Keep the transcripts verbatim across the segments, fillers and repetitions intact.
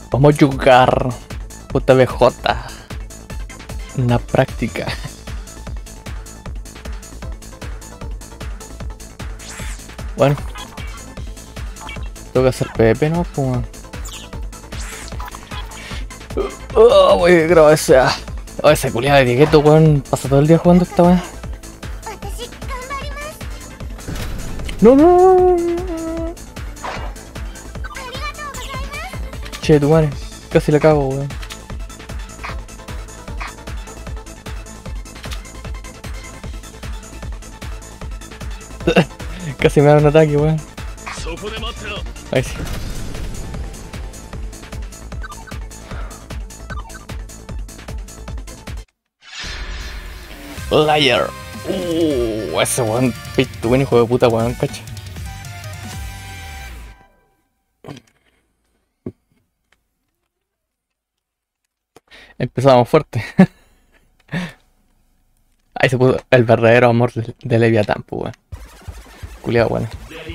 Vamos a jugar J B J. Una práctica. Bueno. Tengo que hacer PvP, ¿no? Pues... Oh, voy a grabar ese... Oh, ese culiado de Diegueto, weón. Pasa todo el día jugando esta weá. No, no, no, no. Che, tu madre. Casi la cago, weón. Casi me da un ataque, weón. Ahí sí. Liar. Uh, ese weón, tu buen hijo de puta, weón, cacha. Empezamos fuerte. Ahí se puso el verdadero amor de, de Leviatán, pues, weón. Culeado, bueno.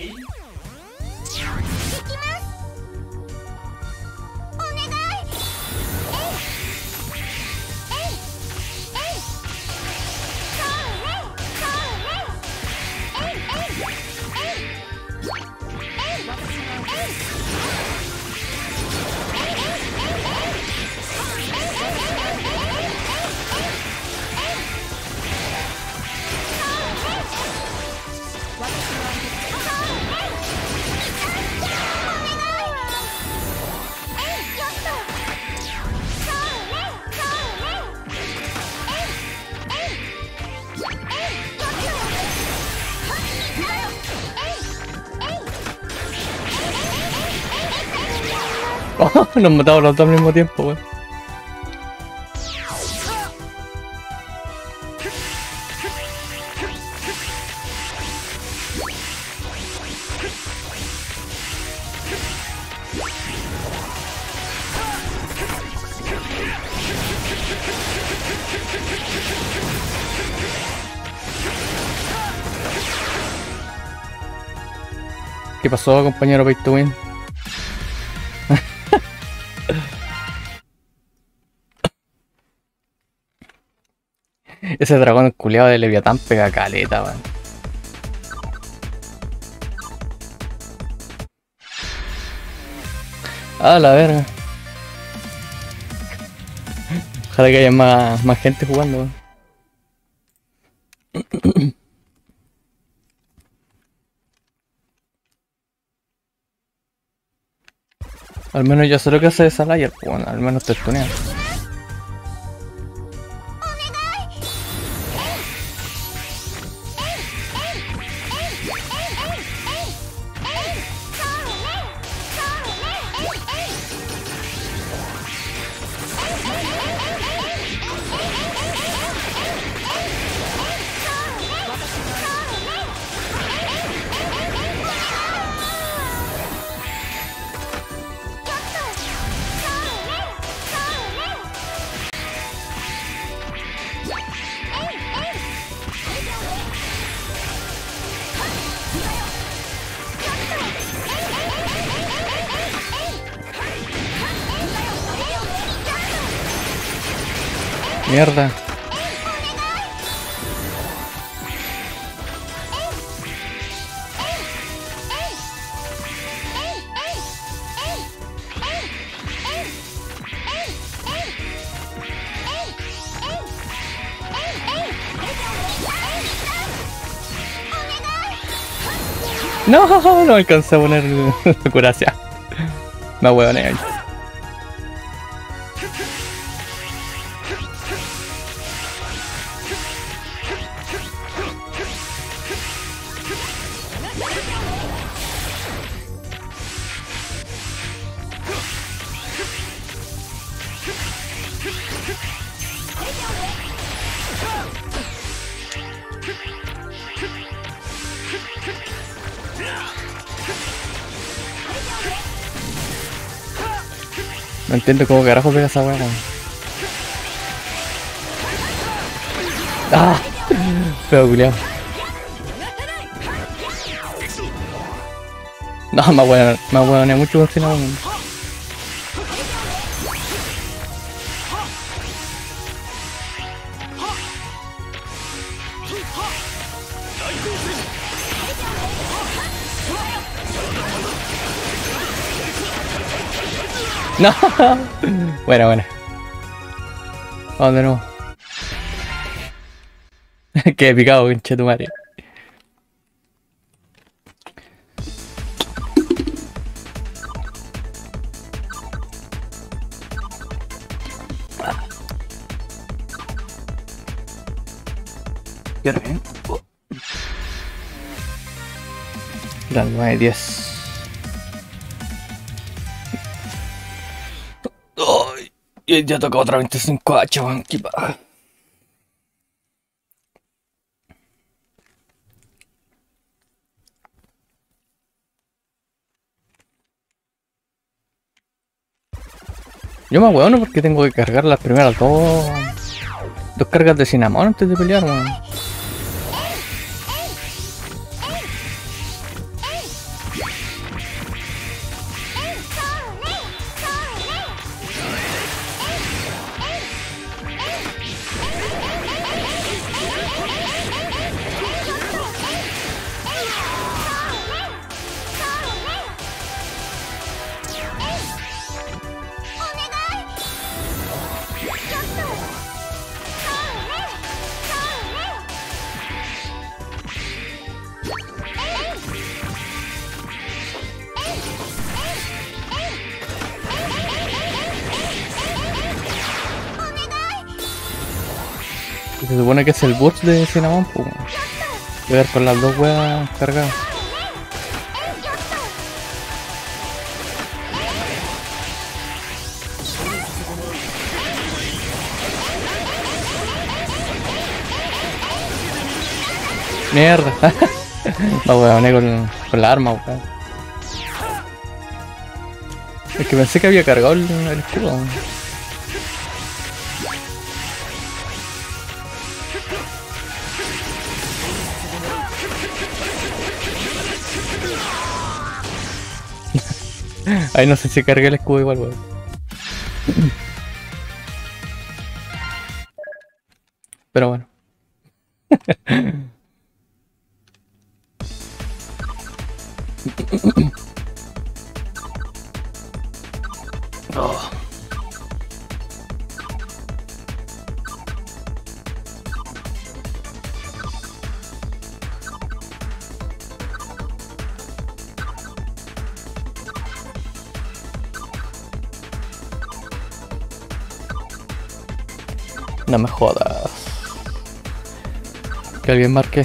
Oh, nos matamos los dos al mismo tiempo, weón. ¿Qué pasó, compañero Pay to Win? Ese dragón culiado de Leviatán pega caleta, weón. Ah, la verga. Ojalá que haya más, más gente jugando, weón. Al menos yo sé lo que hace esa Liar, pues, bueno, al menos te estunean. Mierda. No, no alcancé a poner curacia. Me huevoné ahí. No entiendo cómo carajo pega esa weá. ¡Ah! Pero culiao. No, más weón, más weón, mucho con si no. No. Buena, buena. Vamos de nuevo. Qué picado, concha tu madre. Y ahora bien. Las nueve diez. Ay, y ya toca otra veinticinco H, weón, qué paja. Yo me hueono porque tengo que cargar las primeras dos dos cargas de cinnamon antes de pelear, weón. Se supone que es el burst de cinnamon, pues. Voy a ver con las dos weas cargadas. Mierda. No weón, con, con la arma, weón. Es que pensé que había cargado el, el escudo. Ahí no sé si cargué el escudo igual, weón. Pero bueno. Oh. No me jodas. Que alguien marque.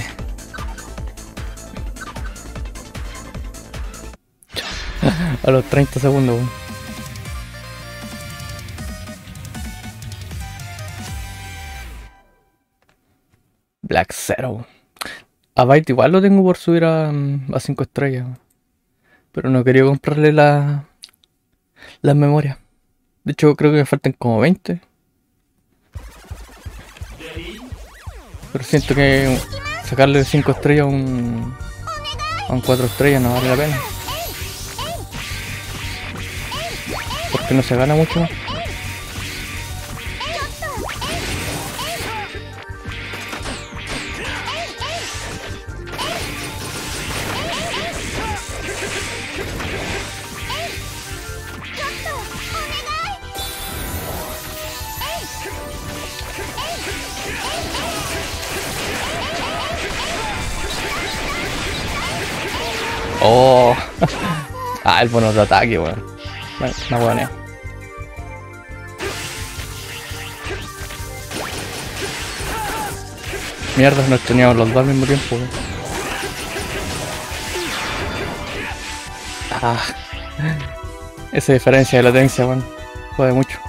A los treinta segundos, weón. Black Zero. A Byte igual lo tengo por subir a, a cinco estrellas. Pero no quería comprarle la, las memorias. De hecho creo que me faltan como veinte. Pero siento que sacarle cinco estrellas a un, a un cuatro estrellas no vale la pena. Porque no se gana mucho más. Oh, ah, el bono de ataque, weón. Bueno, una buena. Mierda, nos teníamos los dos al mismo tiempo, weón. Ah, esa diferencia de latencia, weón. Jode mucho.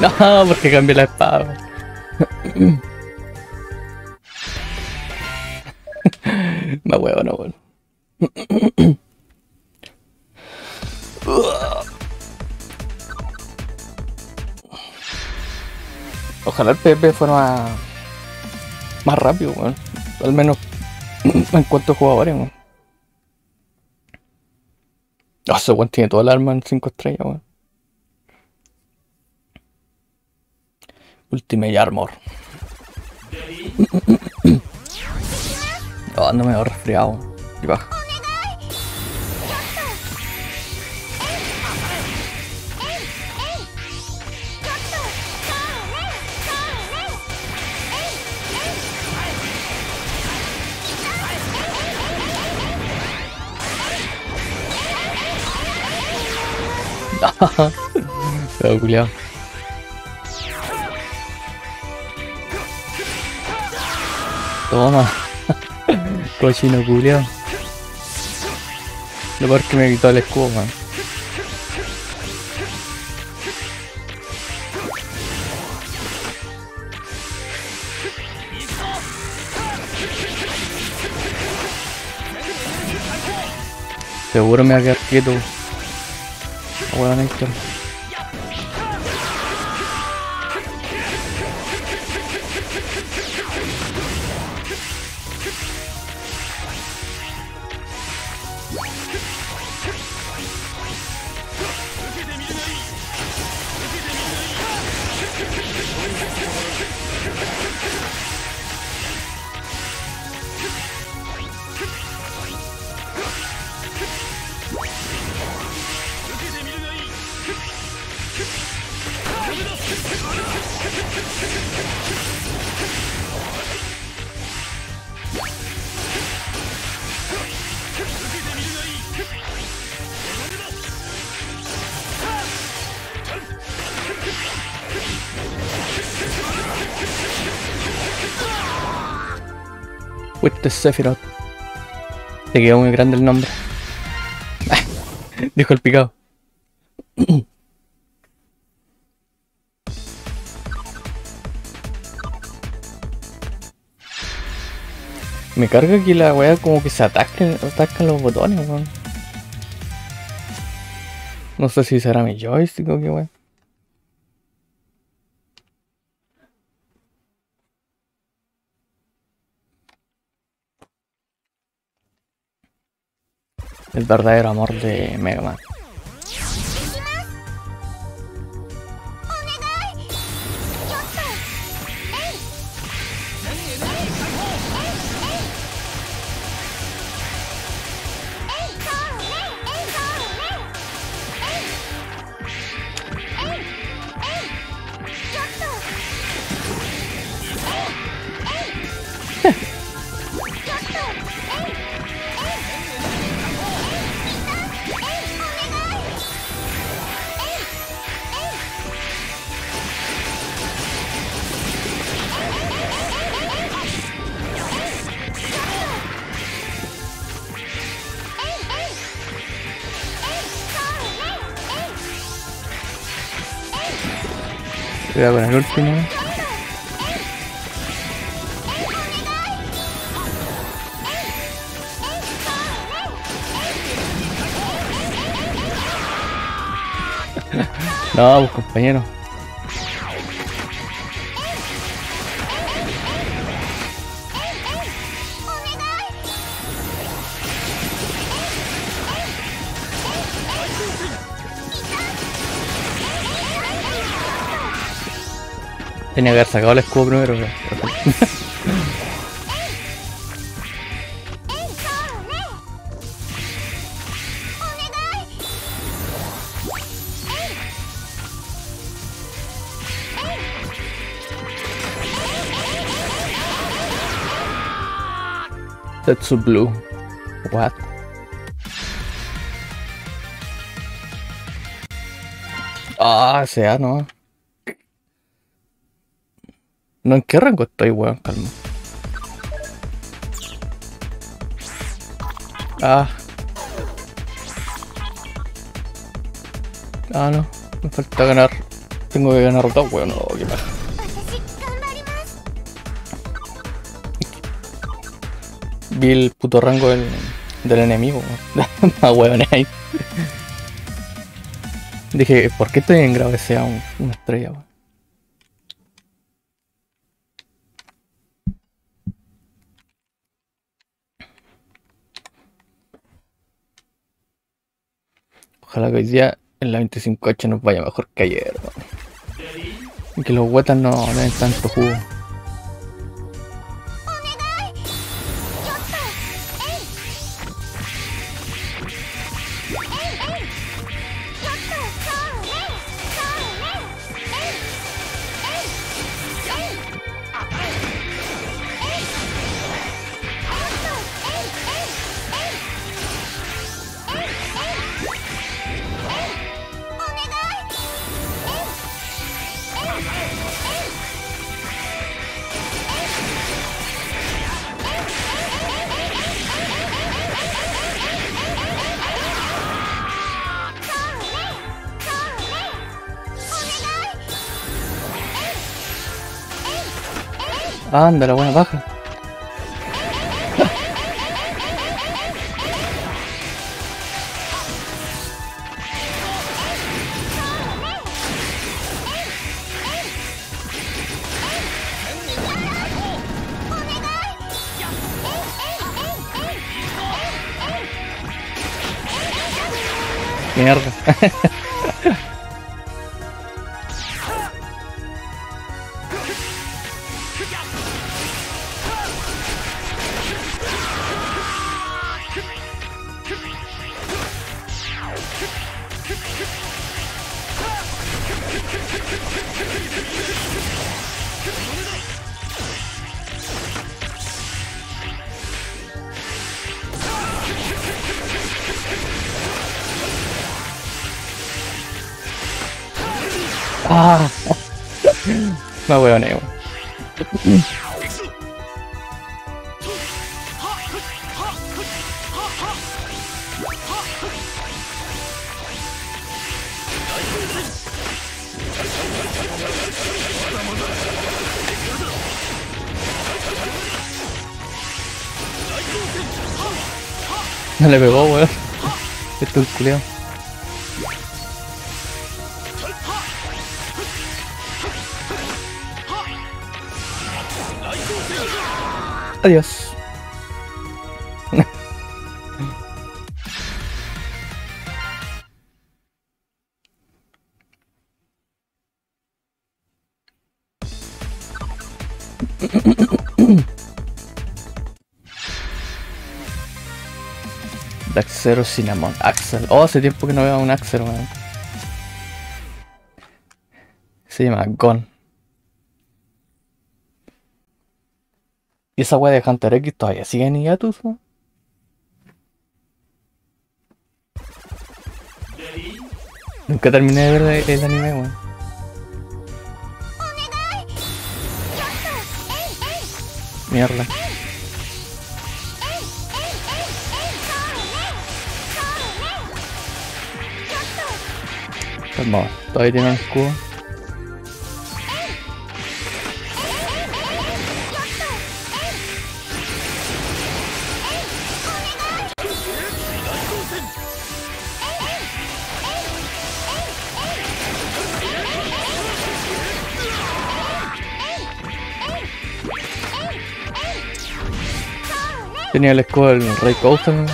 No, porque cambié la espada. Me huevo, no, bueno. Ojalá el P V P fuera más, más rápido, weón. Al menos en cuanto a jugadores, weón. Oh, ese weón tiene todo el arma en cinco estrellas, weón. Ultimate Armor. Oh, ando medio resfriado. Y baja. Pero culiao. Toma. Cochino culiao. Lo peor que me quitó el escudo, man. Seguro me va a quedar quieto. Bueno, Néstor. With the Sephiroth. Te quedó muy grande el nombre. Dijo el picado. Me carga que la weá como que se atascan, atascan los botones, weón. No sé si será mi joystick o qué weá. El verdadero amor de Mega Man. Cuidado con el último. No, pues compañero. Tenía que haber sacado el escudo primero, pero... That's so blue. What? Ah, sea, no. No, ¿en qué rango estoy, weón? Calma. Ah. Ah, no. Me falta ganar Tengo que ganar dos, weón, no, qué paja. Vi el puto rango del, del enemigo, weón. Ah, weón, ahí. Dije, ¿por qué estoy en grave sea un, una estrella, weón? Ojalá que hoy día en la veinticinco H nos vaya mejor que ayer, weón. Y que los wetas no no den tanto jugo. Anda, la buena baja. Mierda. Ah, me hueoné, weón. No le pegó, weón. Esto es culiao. Adiós. Black Zero Cinnamon Axel. Oh, hace tiempo que no veo a un Axel, weón. Se llama Gon. ¿Y esa weá de Hunter X todavía sigue en hiatus, weón? Nunca terminé de ver el, el anime, weón. Mierda. Calma, todavía tiene un escudo. Tenía el escudo del Rey Coaster, ¿no?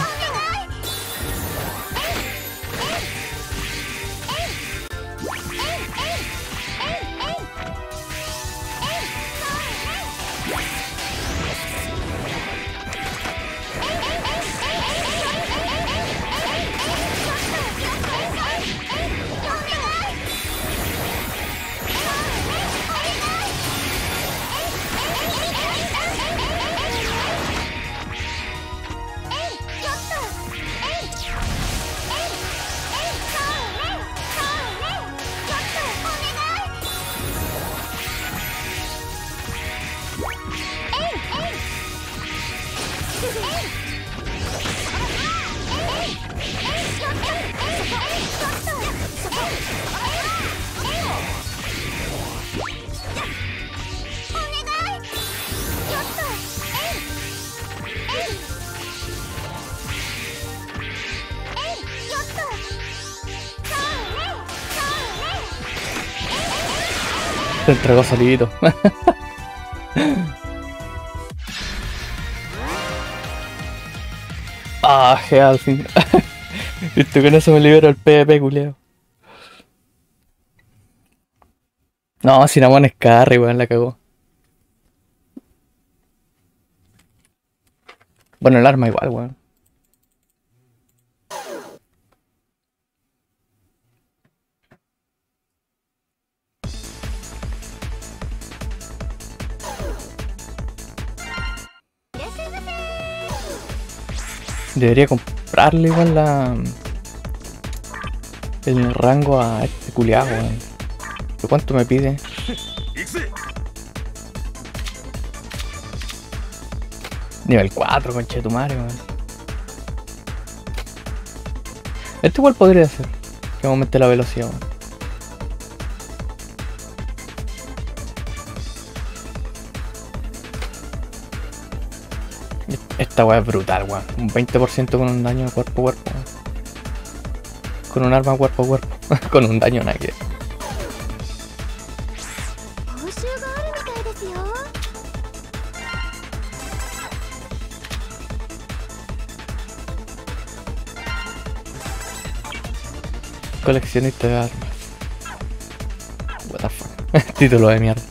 Te entregó solito. Ah, G al fin. Visto que no se me libera el PvP, culeo. No, Cinnamon es carry, weón, la cagó. Bueno, el arma igual, weón. Debería comprarle igual la... el rango a este culiado, weón. ¿De cuánto me pide? Nivel cuatro, conchetumare, weón. Este igual podría ser. Que aumente la velocidad, weón. Esta weá es brutal, weón. Un veinte por ciento con un daño cuerpo a cuerpo, weón. Con un arma cuerpo a cuerpo. Con un daño nada que ver. Coleccionista de armas. What the fuck. Título de mierda.